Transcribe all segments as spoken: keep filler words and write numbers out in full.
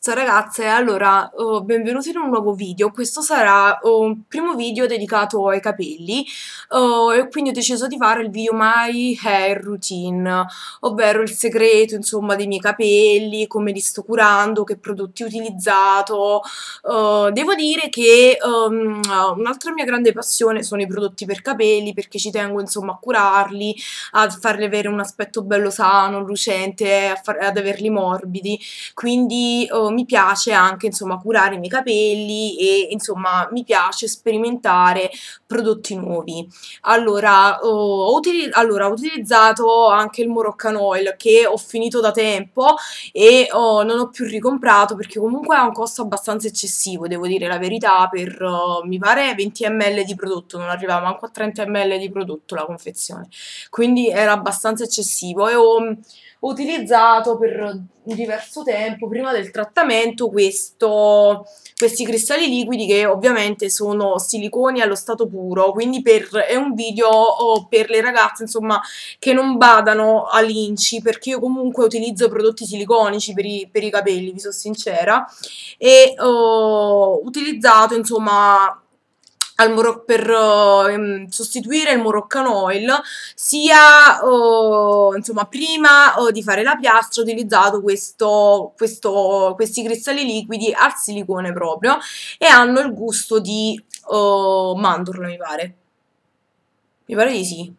Ciao ragazze, allora, oh, benvenuti in un nuovo video. Questo sarà oh, un primo video dedicato ai capelli, oh, e quindi ho deciso di fare il video My Hair Routine, ovvero il segreto, insomma, dei miei capelli, come li sto curando, che prodotti ho utilizzato. Oh, devo dire che um, un'altra mia grande passione sono i prodotti per capelli, perché ci tengo, insomma, a curarli, a farli avere un aspetto bello sano, lucente, a far- ad averli morbidi. Quindi oh, mi piace anche insomma curare i miei capelli e insomma mi piace sperimentare prodotti nuovi. Allora, oh, ho, utili- allora, ho utilizzato anche il Moroccan Oil che ho finito da tempo e oh, non ho più ricomprato perché comunque ha un costo abbastanza eccessivo, devo dire la verità, per oh, mi pare venti millilitri di prodotto, non arrivava manco a trenta millilitri di prodotto la confezione, quindi era abbastanza eccessivo e ho ho utilizzato per un diverso tempo, prima del trattamento, questo, questi cristalli liquidi che ovviamente sono siliconi allo stato puro, quindi per, è un video oh, per le ragazze, insomma, che non badano all'inci, perché io comunque utilizzo prodotti siliconici per i, per i capelli, vi sono sincera, e ho utilizzato, insomma, al Moro- per uh, em, sostituire il Moroccan Oil, sia uh, insomma prima uh, di fare la piastra ho utilizzato questo, questo- questi cristalli liquidi al silicone proprio e hanno il gusto di uh, mandorla, mi pare. Mi pare di sì.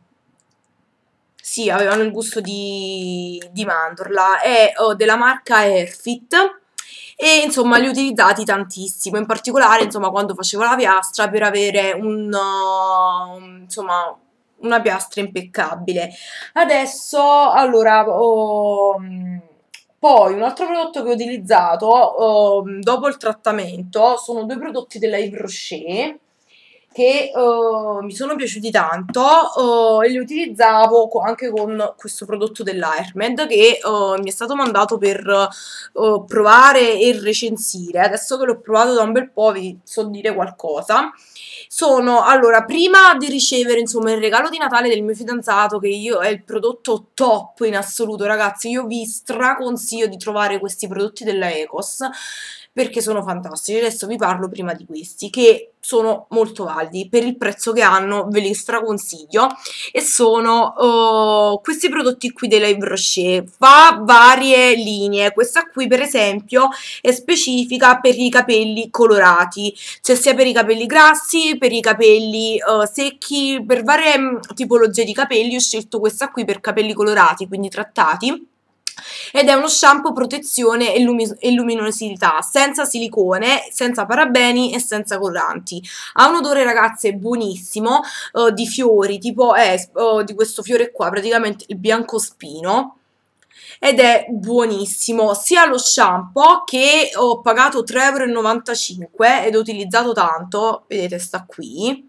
Sì, avevano il gusto di, di mandorla, è uh, della marca Airfit e insomma li ho utilizzati tantissimo, in particolare insomma quando facevo la piastra per avere un, uh, insomma, una piastra impeccabile. Adesso, allora, ho- poi un altro prodotto che ho utilizzato oh, dopo il trattamento sono due prodotti della Yves Rocher che uh, mi sono piaciuti tanto uh, e li utilizzavo co- anche con questo prodotto dell'Airmed che uh, mi è stato mandato per uh, provare e recensire. Adesso che l'ho provato da un bel po' vi so dire qualcosa. Sono, allora, prima di ricevere insomma il regalo di Natale del mio fidanzato, che io è il prodotto top in assoluto, ragazzi, io vi straconsiglio di trovare questi prodotti della Ecos perché sono fantastici. Adesso vi parlo prima di questi, che sono molto validi per il prezzo che hanno, ve li straconsiglio. E sono uh, questi prodotti qui della Yves Rocher, fa varie linee. Questa qui per esempio è specifica per i capelli colorati, cioè sia per i capelli grassi, per i capelli uh, secchi, per varie mh, tipologie di capelli. Ho scelto questa qui per capelli colorati, quindi trattati, ed è uno shampoo protezione e, lumi e luminosità, senza silicone, senza parabeni e senza coloranti. Ha un odore, ragazze, buonissimo, uh, di fiori, tipo è uh, di questo fiore qua, praticamente il biancospino, ed è buonissimo, sia lo shampoo che ho pagato tre e novantacinque euro ed ho utilizzato tanto, vedete sta qui,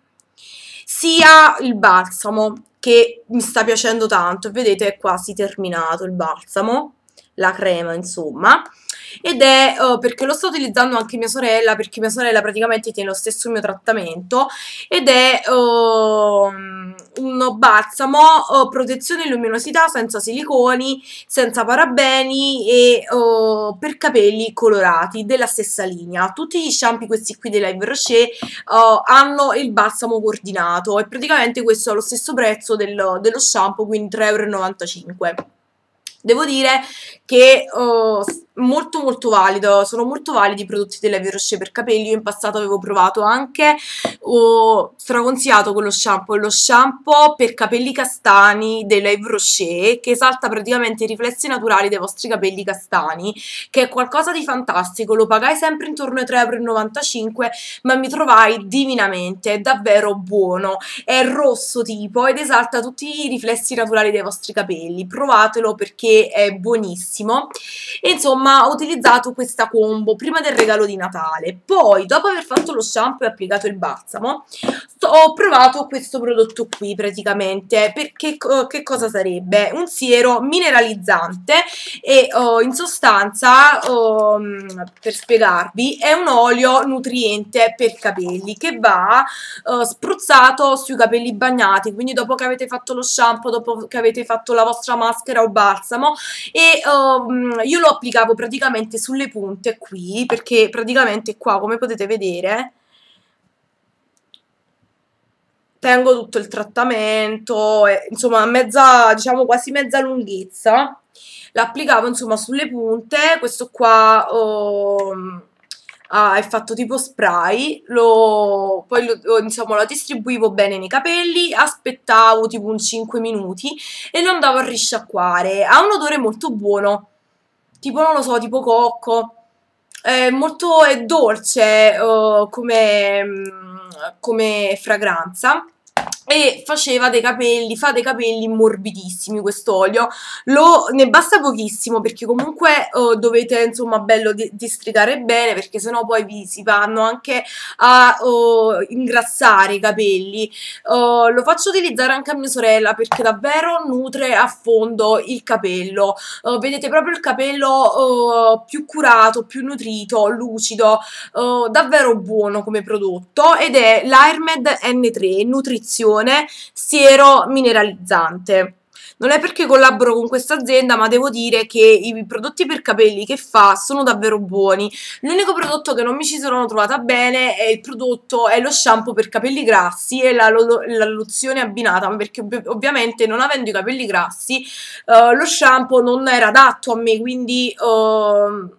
sia il balsamo che mi sta piacendo tanto, vedete è quasi terminato il balsamo, la crema insomma, ed è uh, perché lo sta utilizzando anche mia sorella, perché mia sorella praticamente tiene lo stesso mio trattamento, ed è uh, un balsamo uh, protezione e luminosità senza siliconi, senza parabeni e uh, per capelli colorati della stessa linea. Tutti gli shampoo questi qui della Yves Rocher uh, hanno il balsamo coordinato e praticamente questo è lo stesso prezzo del, dello shampoo, quindi tre e novantacinque euro. Devo dire che uh, molto molto valido, sono molto validi i prodotti della Yves Rocher per capelli. Io in passato avevo provato anche, ho straconsigliato quello shampoo, lo shampoo per capelli castani della Yves Rocher, che esalta praticamente i riflessi naturali dei vostri capelli castani, che è qualcosa di fantastico. Lo pagai sempre intorno ai tre e novantacinque euro, ma mi trovai divinamente, è davvero buono, è rosso tipo ed esalta tutti i riflessi naturali dei vostri capelli. Provatelo perché è buonissimo. E insomma ho utilizzato questa combo prima del regalo di Natale, poi dopo aver fatto lo shampoo e applicato il balsamo ho provato questo prodotto qui praticamente, perché che cosa sarebbe? Un siero mineralizzante e uh, in sostanza, um, per spiegarvi, è un olio nutriente per capelli che va uh, spruzzato sui capelli bagnati, quindi dopo che avete fatto lo shampoo, dopo che avete fatto la vostra maschera o balsamo, e um, io lo applicavo praticamente sulle punte qui, perché praticamente qua, come potete vedere, tengo tutto il trattamento, e, insomma, mezza, diciamo quasi mezza lunghezza. L'applicavo insomma sulle punte, questo qua um, ah, è fatto tipo spray, lo, poi lo, insomma, lo distribuivo bene nei capelli, aspettavo tipo un cinque minuti e lo andavo a risciacquare. Ha un odore molto buono, tipo non lo so, tipo cocco, è molto è dolce uh, come, mm, come fragranza e faceva dei capelli, fa dei capelli morbidissimi quest'olio. Lo ne basta pochissimo perché comunque uh, dovete insomma bello di districare bene, perché sennò poi vi si vanno anche a uh, ingrassare i capelli. Uh, lo faccio utilizzare anche a mia sorella perché davvero nutre a fondo il capello. Uh, vedete proprio il capello uh, più curato, più nutrito, lucido, uh, davvero buono come prodotto, ed è l'Airmed N tre Nutrizione Siero Mineralizzante. Non è perché collaboro con questa azienda, ma devo dire che i prodotti per capelli che fa sono davvero buoni. L'unico prodotto che non mi ci sono trovata bene è il prodotto, è lo shampoo per capelli grassi e la, la lozione abbinata, perché ov ovviamente non avendo i capelli grassi uh, lo shampoo non era adatto a me, quindi uh,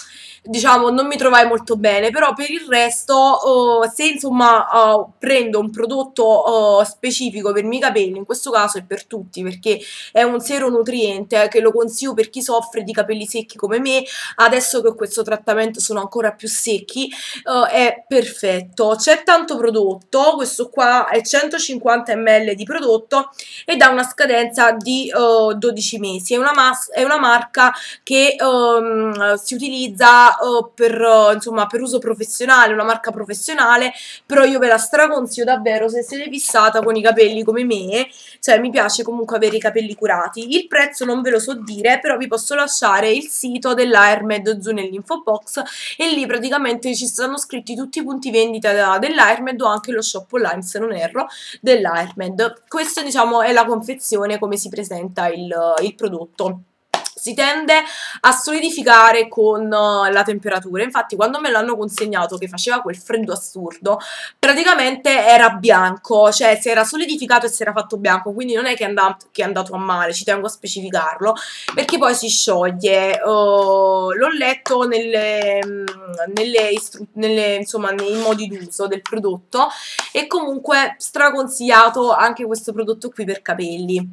diciamo non mi trovai molto bene. Però per il resto uh, se insomma uh, prendo un prodotto uh, specifico per i miei capelli, in questo caso è per tutti perché è un siero nutriente, eh, che lo consiglio per chi soffre di capelli secchi come me, adesso che ho questo trattamento sono ancora più secchi, uh, è perfetto. C'è tanto prodotto, questo qua è centocinquanta millilitri di prodotto ed ha una scadenza di uh, dodici mesi, è una, è una marca che um, si utilizza Uh, per, uh, insomma, per uso professionale, una marca professionale, però io ve la straconsiglio davvero se siete fissata con i capelli come me, cioè mi piace comunque avere i capelli curati. Il prezzo non ve lo so dire, però vi posso lasciare il sito dell'Airmed giù nell'info box e lì praticamente ci stanno scritti tutti i punti vendita dell'Airmed o anche lo shop online, se non erro, dell'Airmed. Questa diciamo è la confezione, come si presenta il, il prodotto. Si tende a solidificare con uh, la temperatura. Infatti quando me l'hanno consegnato che faceva quel freddo assurdo, praticamente era bianco, cioè si era solidificato e si era fatto bianco, quindi non è che è andato, che è andato a male, ci tengo a specificarlo, perché poi si scioglie. Uh, l'ho letto nelle, nelle, nelle, insomma, nei modi d'uso del prodotto e comunque straconsigliato anche questo prodotto qui per capelli.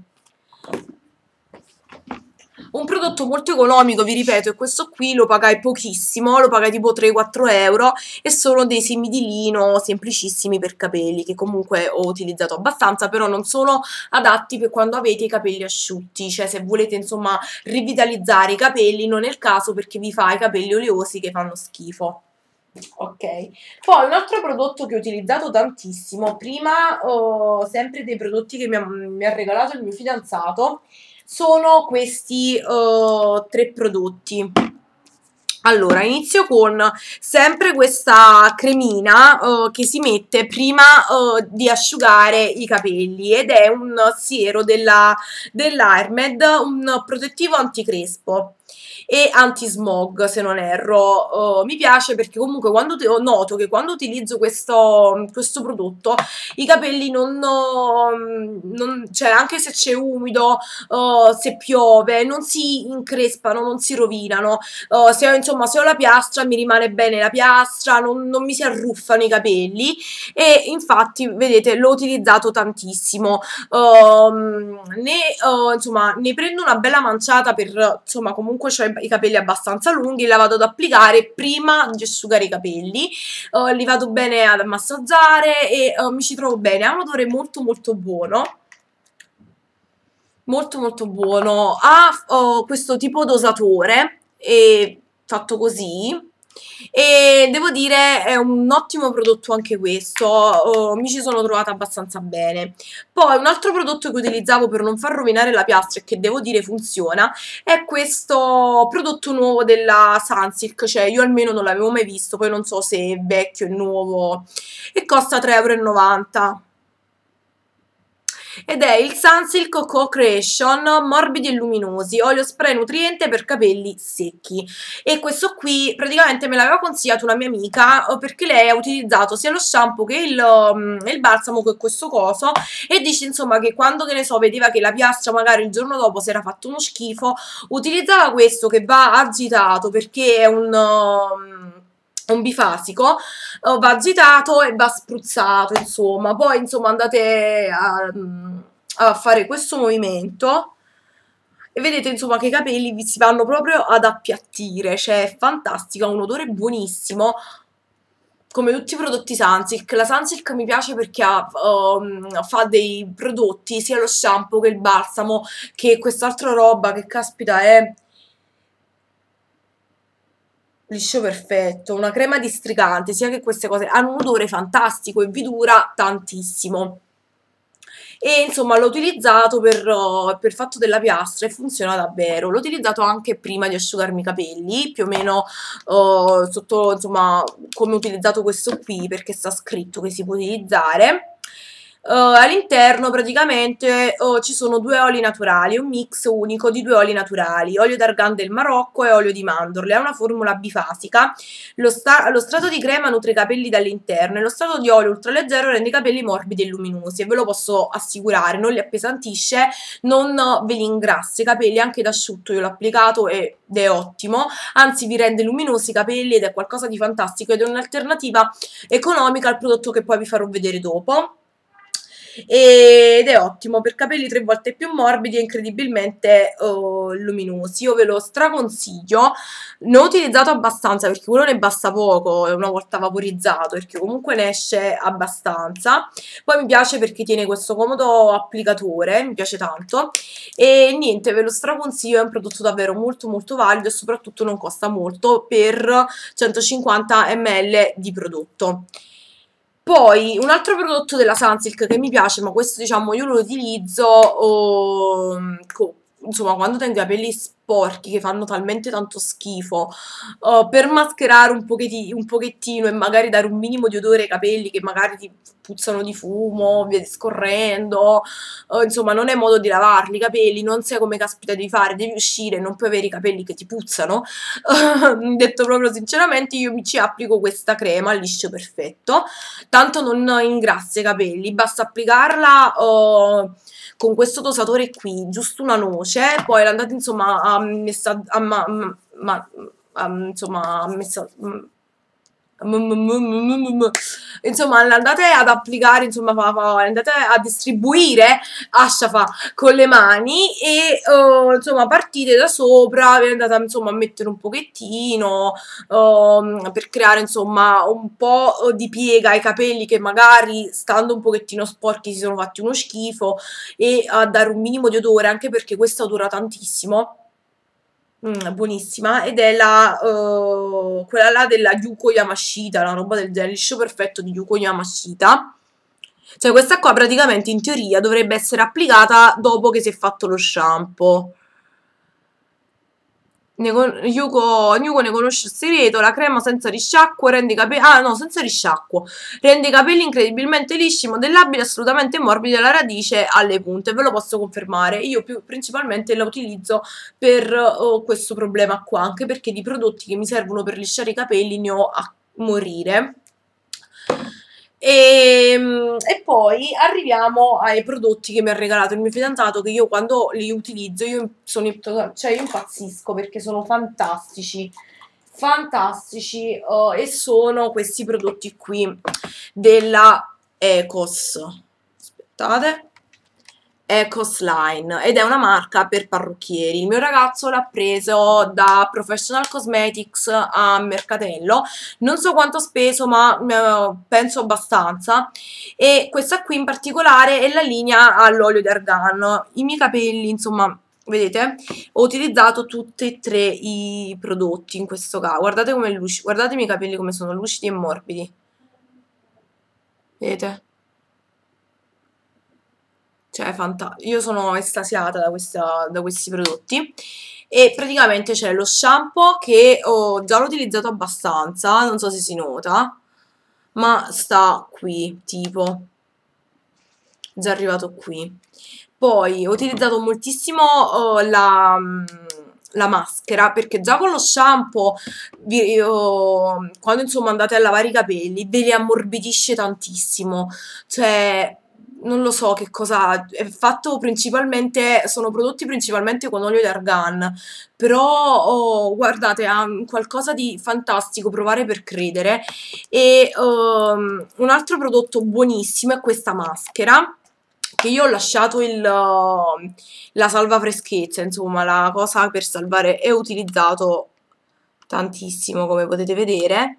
Un prodotto molto economico, vi ripeto, e questo qui lo pagai pochissimo, lo pagai tipo tre quattro euro e sono dei semi di lino semplicissimi per capelli che comunque ho utilizzato abbastanza, però non sono adatti per quando avete i capelli asciutti, cioè se volete insomma rivitalizzare i capelli non è il caso perché vi fa i capelli oleosi che fanno schifo. Ok, poi un altro prodotto che ho utilizzato tantissimo, prima oh, sempre dei prodotti che mi ha, mi ha regalato il mio fidanzato, sono questi uh, tre prodotti. Allora, inizio con sempre questa cremina uh, che si mette prima uh, di asciugare i capelli ed è un siero della, dell'Airmed, un protettivo anticrespo e anti-smog, se non erro. Uh, mi piace perché comunque quando noto che quando utilizzo questo, questo prodotto i capelli non, non cioè anche se c'è umido, uh, se piove, non si increspano, non si rovinano. Uh, se ho, insomma, se ho la piastra mi rimane bene la piastra, non, non mi si arruffano i capelli e infatti vedete l'ho utilizzato tantissimo. Uh, ne, uh, insomma, ne prendo una bella manciata per, insomma, comunque ho i capelli abbastanza lunghi, la vado ad applicare prima di asciugare i capelli, uh, li vado bene ad massaggiare e uh, mi ci trovo bene, ha un odore molto molto buono, molto molto buono, ha uh, questo tipo dosatore e fatto così, e devo dire è un ottimo prodotto anche questo, oh, mi ci sono trovata abbastanza bene. Poi un altro prodotto che utilizzavo per non far rovinare la piastra e che devo dire funziona è questo prodotto nuovo della Sunsilk, cioè io almeno non l'avevo mai visto, poi non so se è vecchio o nuovo, e costa tre e novanta euro. Ed è il Sunsilk Co-Creation morbidi e luminosi, olio spray nutriente per capelli secchi. E questo qui praticamente me l'aveva consigliato una mia amica perché lei ha utilizzato sia lo shampoo che il, um, il balsamo che questo coso, e dice insomma che quando, che ne so, vedeva che la piastra magari il giorno dopo si era fatto uno schifo, utilizzava questo che va agitato perché è un... Um, un bifasico, uh, va agitato e va spruzzato, insomma. Poi insomma andate a, a fare questo movimento e vedete insomma che i capelli vi si vanno proprio ad appiattire, cioè è fantastico, ha un odore buonissimo come tutti i prodotti Sunsilk. La Sunsilk mi piace perché ha, um, fa dei prodotti, sia lo shampoo che il balsamo che quest'altra roba che caspita è liscio perfetto, una crema districante, sia che queste cose hanno un odore fantastico e vi dura tantissimo. E insomma l'ho utilizzato per, uh, per fatto della piastra e funziona davvero. L'ho utilizzato anche prima di asciugarmi i capelli, più o meno uh, sotto, insomma, come ho utilizzato questo qui, perché sta scritto che si può utilizzare. Uh, all'interno praticamente uh, ci sono due oli naturali, un mix unico di due oli naturali, olio d'argan del Marocco e olio di mandorle. È una formula bifasica. Lo, lo strato di crema nutre i capelli dall'interno e lo strato di olio ultraleggero rende i capelli morbidi e luminosi, e ve lo posso assicurare, non li appesantisce, non ve li ingrassa i capelli, anche da asciutto io l'ho applicato ed è ottimo, anzi vi rende luminosi i capelli ed è qualcosa di fantastico ed è un'alternativa economica al prodotto che poi vi farò vedere dopo. Ed è ottimo per capelli tre volte più morbidi e incredibilmente uh, luminosi. Io ve lo straconsiglio. Ne ho utilizzato abbastanza perché quello ne basta poco una volta vaporizzato, perché comunque ne esce abbastanza. Poi mi piace perché tiene questo comodo applicatore, mi piace tanto, e niente, ve lo straconsiglio. È un prodotto davvero molto molto valido e soprattutto non costa molto per centocinquanta millilitri di prodotto. Poi un altro prodotto della Sunsilk che mi piace, ma questo diciamo io lo utilizzo oh, insomma quando tengo i capelli sporchi che fanno talmente tanto schifo, oh, per mascherare un, un pochettino e magari dare un minimo di odore ai capelli che magari ti puzzano di fumo, via discorrendo, oh, insomma non è modo di lavarli i capelli, non sai come caspita devi fare, devi uscire, non puoi avere i capelli che ti puzzano, detto proprio sinceramente io mi ci applico questa crema liscio perfetto, tanto non ingrassa i capelli, basta applicarla oh, con questo dosatore qui, giusto una noce, poi l'andate insomma a messa, a ma, ma, a, insomma a messa, insomma andate ad applicare, insomma andate a distribuire asciafa con le mani e uh, insomma partite da sopra, vi andate insomma a mettere un pochettino uh, per creare insomma un po' di piega ai capelli che magari stando un pochettino sporchi si sono fatti uno schifo, e a dare un minimo di odore, anche perché questa dura tantissimo. Mm, buonissima, ed è la uh, quella là della Yuko Yamashita, una roba del genere, liscio perfetto di Yuko Yamashita. Cioè questa qua praticamente in teoria dovrebbe essere applicata dopo che si è fatto lo shampoo. Ne Yuko, Yuko ne conosce il segreto, la crema senza risciacquo rende i capelli, ah no, senza risciacquo, rende i capelli incredibilmente lisci, modellabili, assolutamente morbidi dalla radice alle punte, ve lo posso confermare. Io più principalmente la utilizzo per oh, questo problema qua, anche perché di prodotti che mi servono per lisciare i capelli ne ho a morire. E, e poi arriviamo ai prodotti che mi ha regalato il mio fidanzato, che io quando li utilizzo io sono cioè io impazzisco perché sono fantastici fantastici uh, e sono questi prodotti qui della Ecos, aspettate, Ecos Line, ed è una marca per parrucchieri. Il mio ragazzo l'ha preso da Professional Cosmetics a Mercatello, non so quanto ho speso ma eh, penso abbastanza, e questa qui in particolare è la linea all'olio di argan. I miei capelli insomma vedete? Ho utilizzato tutti e tre i prodotti in questo caso. Guardate come luci, guardatemi i capelli come sono lucidi e morbidi. Vedete? Cioè, fantastico. Io sono estasiata da, questa, da questi prodotti. E praticamente c'è lo shampoo che ho già l'ho utilizzato abbastanza, non so se si nota, ma sta qui, tipo, già arrivato qui. Poi ho utilizzato moltissimo oh, la, mm, la maschera, perché già con lo shampoo, vi- io- quando insomma andate a lavare i capelli, ve li ammorbidisce tantissimo. Cioè, non lo so che cosa, è fatto principalmente, sono prodotti principalmente con olio di argan, però oh, guardate, ha qualcosa di fantastico, provare per credere. E um, un altro prodotto buonissimo è questa maschera, che io ho lasciato il, uh, la salva freschezza, insomma, la cosa per salvare, e ho utilizzato tantissimo, come potete vedere.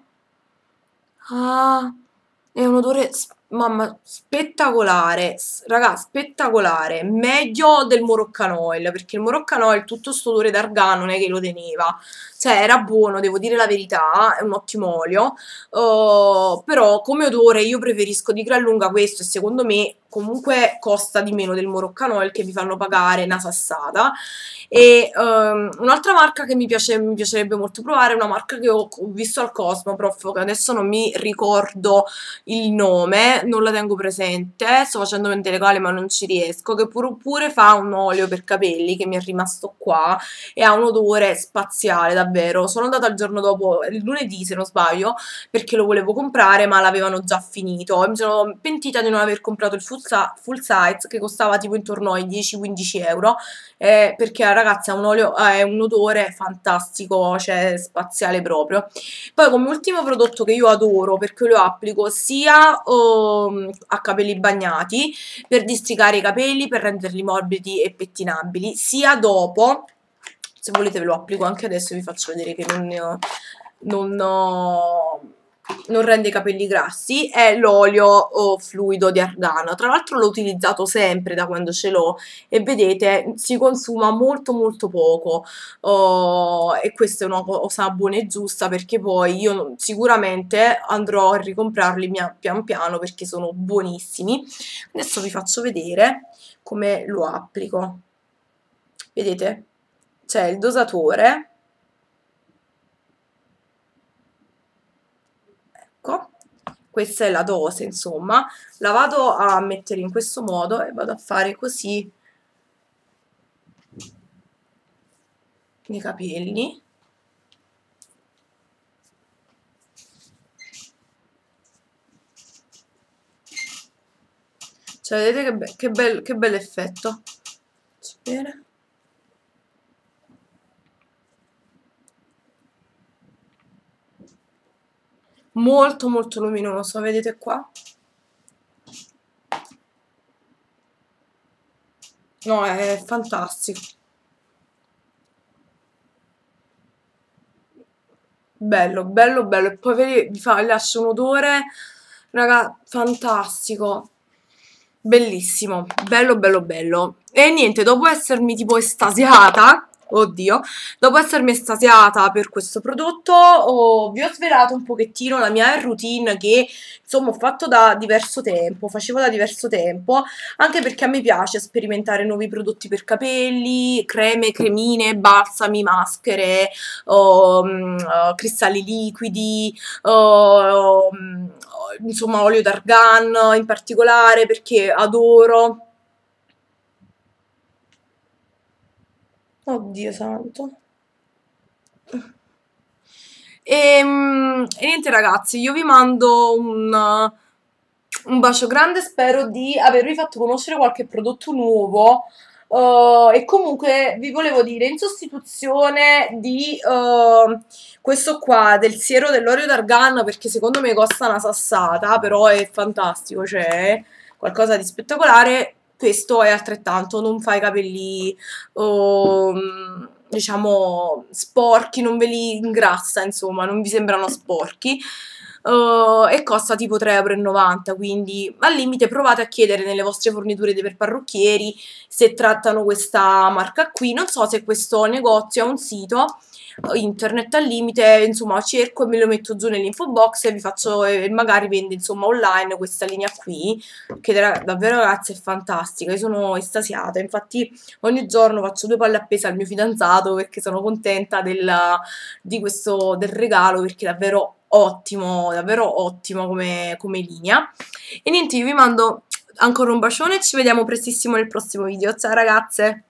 Ah, è un odore, s- mamma, spettacolare, s- raga, spettacolare, meglio del Moroccan Oil, perché il Moroccan Oil, tutto sto odore d'argan non è che lo teneva, cioè era buono, devo dire la verità, è un ottimo olio, uh, però come odore io preferisco di gran lunga questo, e secondo me comunque costa di meno del Moroccan Oil, che vi fanno pagare una sassata. E um, un'altra marca che mi piace, mi piacerebbe molto provare è una marca che ho, ho visto al Cosmoprof, che adesso non mi ricordo il nome, non la tengo presente, sto facendo mente legale ma non ci riesco, che pure, pure fa un olio per capelli che mi è rimasto qua e ha un odore spaziale, davvero. Sono andata il giorno dopo, il lunedì se non sbaglio, perché lo volevo comprare ma l'avevano già finito e mi sono pentita di non aver comprato il full, full size, che costava tipo intorno ai dieci quindici euro, eh, perché ragazzi ha un olio, eh, è un odore fantastico, cioè spaziale proprio. Poi come ultimo prodotto che io adoro, perché lo applico sia um, a capelli bagnati, per districare i capelli, per renderli morbidi e pettinabili, sia dopo, se volete ve lo applico anche adesso, vi faccio vedere che non ne ho, non ho non rende i capelli grassi, è l'olio oh, fluido di argano. Tra l'altro l'ho utilizzato sempre da quando ce l'ho e vedete si consuma molto molto poco, oh, e questa è una cosa buona e giusta, perché poi io sicuramente andrò a ricomprarli pian piano perché sono buonissimi. Adesso vi faccio vedere come lo applico. Vedete? C'è il dosatore. Ecco, questa è la dose, insomma, la vado a mettere in questo modo e vado a fare così nei capelli. Cioè, vedete che, be che, bel che bel effetto. Bene. Molto molto luminoso, vedete qua? No, è fantastico. Bello, bello, bello. E poi vedi, vi fa, lascia un odore, raga, fantastico. Bellissimo, bello, bello, bello. E niente, dopo essermi tipo estasiata, oddio, dopo essermi estasiata per questo prodotto, ho- vi ho svelato un pochettino la mia routine che, insomma, ho fatto da diverso tempo, facevo da diverso tempo, anche perché a me piace sperimentare nuovi prodotti per capelli, creme, cremine, balsami, maschere, o, mm, eh, cristalli liquidi, o, mm, insomma olio d'argan in particolare, perché adoro. Oddio santo. E, mm, e niente ragazzi, io vi mando un, un bacio grande, spero di avervi fatto conoscere qualche prodotto nuovo. Uh, e comunque vi volevo dire, in sostituzione di uh, questo qua, del siero dell'olio d'argan, perché secondo me costa una sassata, però è fantastico, cioè è qualcosa di spettacolare, questo è altrettanto, non fa i capelli um, diciamo sporchi, non ve li ingrassa, insomma, non vi sembrano sporchi. uh, e costa tipo tre e novanta euro, quindi al limite provate a chiedere nelle vostre forniture per parrucchieri se trattano questa marca qui. Non so se questo negozio ha un sito internet, al limite insomma cerco e me lo metto giù nell'info box e vi faccio, e magari vende insomma online questa linea qui, che davvero ragazzi è fantastica, io sono estasiata, infatti ogni giorno faccio due palle appese al mio fidanzato perché sono contenta della, di questo del regalo, perché è davvero ottimo, davvero ottimo come, come linea. E niente, io vi mando ancora un bacione e ci vediamo prestissimo nel prossimo video. Ciao ragazze!